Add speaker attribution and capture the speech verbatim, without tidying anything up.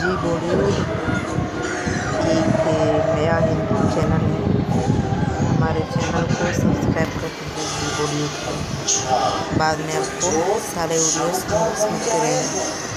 Speaker 1: जी बॉलीवुड एक नया हिंदी चैनल है। हमारे चैनल को सब्सक्राइब कर दीजिए जी बॉलीवुड को। बाद में आपको सारे वीडियोस मिलते रहेंगे।